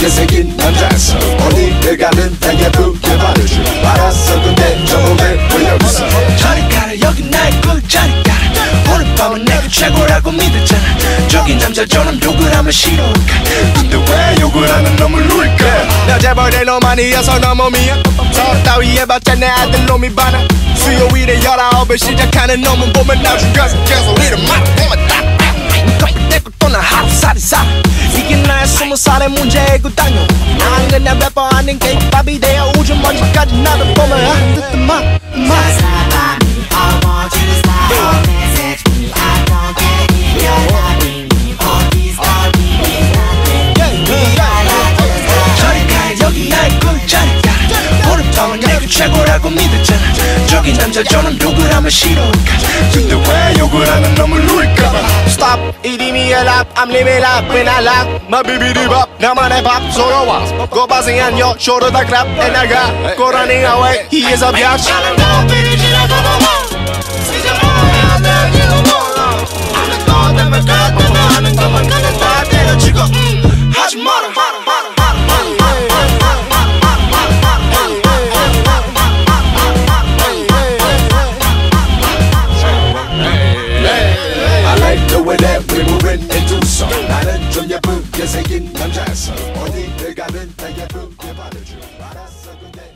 예쁘게 생긴 남자였어. 어디를 가든 다 예쁘게 받아줄 알았어. 근데 저 몸에 왜 여기서 저리 가라 여기 나의 꿀자리 가라. 오늘 밤은 내가 최고라고 믿었잖아. 저기 남자 저놈 욕을 하면 싫어할까. 근데 왜 욕을 하는 놈을 누릴까. 나 제발 내 놈아니어서 너무 미안. 저 따위 해봤자 내 아들 놈이 반하. 수요일에 19에 시작하는 놈은 보면 나중 가서 계속 이름 막 보면 딱 떼고 또 나 하루살이 살아. 이게 나의 20살의 문제고 당뇨. 난 그냥 래퍼 아닌 케이팝이 되어 우주 먼지까지 나를 보면 안 듣던 막 저리 가 여기 나의 꿀자리 가라. 오늘 밤은 내가 최고라고 믿었잖아. 저기 남자 저놈 욕을 하면 싫어할까. 근데 왜 욕을 하는 놈을 누릴까봐. Stop, eating a lap, I'm living up when I laugh. My baby bop, 나만의 밥 서러워. Go buzzing on your shoulder that clap. And I got, go running away, he is a biatch. 하지 마라. I like the way that we moving into song. 나는 좀 예쁘게 생긴 남자였어. 어디를 가든 다 예쁘게 받아줄 알았어. 근데